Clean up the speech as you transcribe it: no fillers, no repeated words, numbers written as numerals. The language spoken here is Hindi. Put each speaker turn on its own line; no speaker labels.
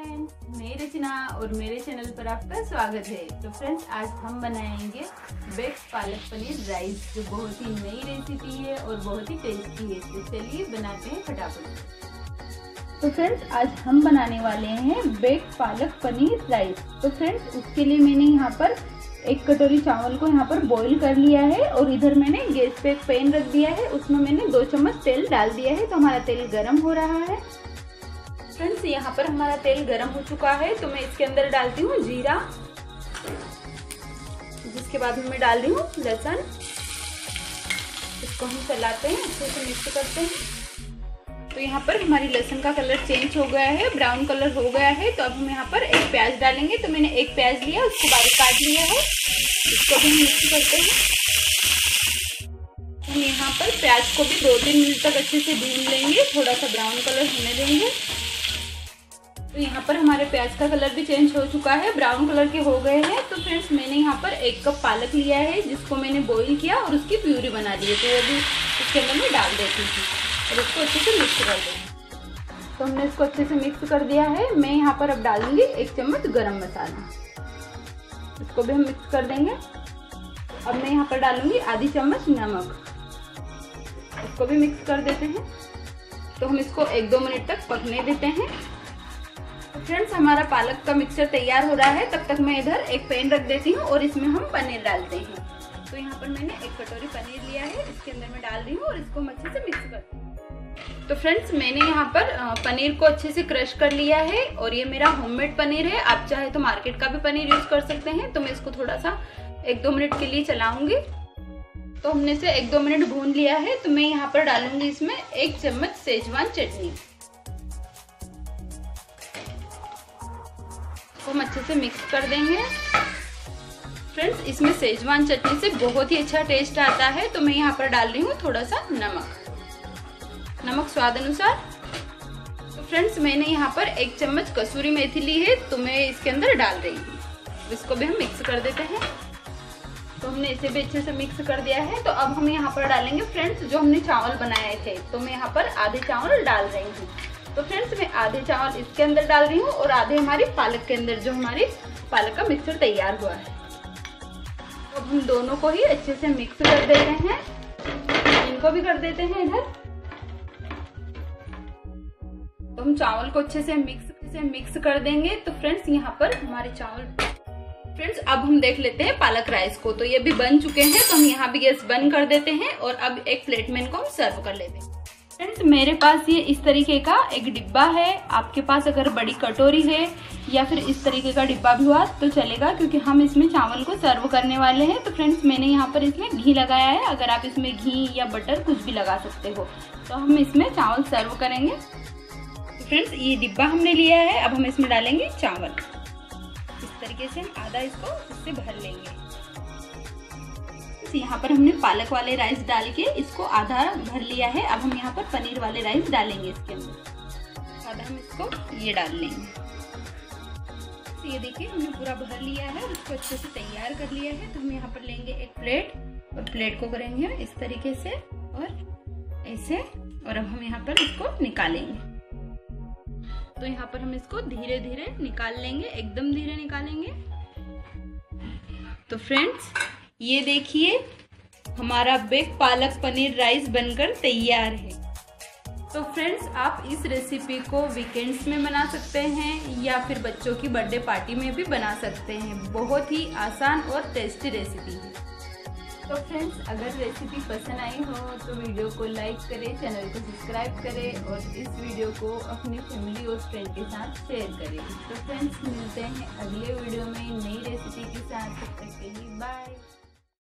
फ्रेंड्स, मैं रचना और मेरे चैनल पर आपका स्वागत है। तो फ्रेंड्स, आज हम बनाएंगे बेक्ड पालक पनीर राइस, जो बहुत ही नई रेसिपी है और बहुत ही टेस्टी है। तो चलिए बनाते हैं फटाफट। तो फ्रेंड्स, आज हम बनाने वाले हैं बेक्ड पालक पनीर राइस। तो फ्रेंड्स, उसके लिए मैंने यहाँ पर 1 कटोरी चावल को यहाँ पर बॉईल कर लिया है और इधर मैंने गैस पे एक पैन रख दिया है, उसमें मैंने 2 चम्मच तेल डाल दिया है। तो हमारा तेल गरम हो रहा है। फ्रेंड्स, यहाँ पर हमारा तेल गरम हो चुका है, तो मैं इसके अंदर डालती हूँ जीरा, जिसके बाद मैं डाल रही हूँ लहसुन। इसको हम चलाते हैं, अच्छे से मिक्स करते हैं। तो यहाँ पर हमारी लहसुन का कलर चेंज हो गया है, ब्राउन कलर हो गया है। तो अब हम यहाँ पर एक प्याज डालेंगे। तो मैंने एक प्याज लिया, उसको बारीक काट लिया है। इसको भी मिक्स करते हैं। हम यहाँ पर प्याज को भी 2-3 मिनट तक अच्छे से भून लेंगे, थोड़ा सा ब्राउन कलर होने देंगे। तो यहाँ पर हमारे प्याज का कलर भी चेंज हो चुका है, ब्राउन कलर के हो गए हैं। तो फ्रेंड्स, मैंने यहाँ पर 1 कप पालक लिया है, जिसको मैंने बॉईल किया और उसकी प्यूरी बना दी है। तो वो भी इसके अंदर मैं डाल देती थी और इसको अच्छे से मिक्स कर देंगे। तो हमने इसको अच्छे से मिक्स कर दिया है। मैं यहाँ पर अब डाल दूंगी 1 चम्मच गरम मसाला, इसको भी हम मिक्स कर देंगे। अब मैं यहाँ पर डालूंगी आधी चम्मच नमक, इसको भी मिक्स कर देते हैं। तो हम इसको 1-2 मिनट तक पकने देते हैं। फ्रेंड्स, हमारा पालक का मिक्सचर तैयार हो रहा है, तब तक मैं इधर एक पैन रख देती हूँ और इसमें हम पनीर डालते हैं। तो यहाँ पर मैंने 1 कटोरी पनीर लिया है, इसके अंदर मैं डाल रही हूँ और इसको अच्छे से मिक्स करती हूँ। तो फ्रेंड्स, मैंने यहाँ पर पनीर को अच्छे से क्रश कर लिया है और ये मेरा होममेड पनीर है। आप चाहे तो मार्केट का भी पनीर यूज कर सकते हैं। तो मैं इसको थोड़ा सा 1-2 मिनट के लिए चलाऊंगी। तो हमने इसे 1-2 मिनट भून लिया है। तो मैं यहाँ पर डालूंगी इसमें 1 चम्मच सेजवान चटनी, को हम अच्छे से मिक्स कर देंगे। फ्रेंड्स, इसमें सेजवान चटनी से बहुत ही अच्छा टेस्ट आता है। तो मैं यहाँ पर डाल रही हूँ थोड़ा सा नमक स्वाद अनुसार। तो फ्रेंड्स, मैंने यहाँ पर 1 चम्मच कसूरी मेथी ली है, तो मैं इसके अंदर डाल रही हूँ। इसको भी हम मिक्स कर देते हैं। तो हमने इसे भी अच्छे से मिक्स कर दिया है। तो अब हम यहाँ पर डालेंगे फ्रेंड्स जो हमने चावल बनाए थे। तो मैं यहाँ पर आधे चावल डाल रही हूँ। तो फ्रेंड्स, मैं आधे चावल इसके अंदर डाल रही हूँ और आधे हमारी पालक के अंदर, जो हमारी पालक का मिक्सचर तैयार हुआ है। तो अब हम दोनों को ही अच्छे से मिक्स कर देते हैं। इनको भी कर देते हैं इधर। तो हम चावल को अच्छे से मिक्स कर देंगे। तो फ्रेंड्स, यहाँ पर हमारे चावल, फ्रेंड्स अब हम देख लेते हैं पालक राइस को। तो ये भी बन चुके हैं। तो हम यहाँ भी गैस बंद कर देते हैं और अब एक प्लेट में इनको हम सर्व कर लेते हैं। फ्रेंड्स, मेरे पास ये इस तरीके का एक डिब्बा है। आपके पास अगर बड़ी कटोरी है या फिर इस तरीके का डिब्बा भी हुआ तो चलेगा, क्योंकि हम इसमें चावल को सर्व करने वाले हैं। तो फ्रेंड्स, मैंने यहाँ पर इसमें घी लगाया है। अगर आप इसमें घी या बटर कुछ भी लगा सकते हो। तो हम इसमें चावल सर्व करेंगे। तो फ्रेंड्स, ये डिब्बा हमने लिया है। अब हम इसमें डालेंगे चावल। इस तरीके से हम आधा इसको इससे भर लेंगे। यहाँ पर हमने पालक वाले राइस डाल के इसको आधा भर लिया है। अब हम यहाँ पर पनीर वाले राइस डालेंगे इसके अंदर। आधा हम इसको ये डाल लेंगे। तो ये देखिए, हमने पूरा भर लिया है और इसको अच्छे से तैयार कर लिया है। तो हम यहाँ पर लेंगे एक प्लेट और प्लेट को करेंगे इस तरीके से और ऐसे। और अब हम यहाँ पर इसको निकालेंगे। तो यहाँ पर हम इसको धीरे धीरे निकाल लेंगे, एकदम धीरे निकालेंगे। तो फ्रेंड्स, ये देखिए, हमारा बेक्ड पालक पनीर राइस बनकर तैयार है। तो फ्रेंड्स, आप इस रेसिपी को वीकेंड्स में बना सकते हैं या फिर बच्चों की बर्थडे पार्टी में भी बना सकते हैं। बहुत ही आसान और टेस्टी रेसिपी है। तो फ्रेंड्स, अगर रेसिपी पसंद आई हो तो वीडियो को लाइक करें, चैनल को सब्सक्राइब करें और इस वीडियो को अपनी फैमिली और फ्रेंड के साथ शेयर करें। तो फ्रेंड्स, मिलते हैं अगले वीडियो में नई रेसिपी के साथ। तब तक के लिए बाय।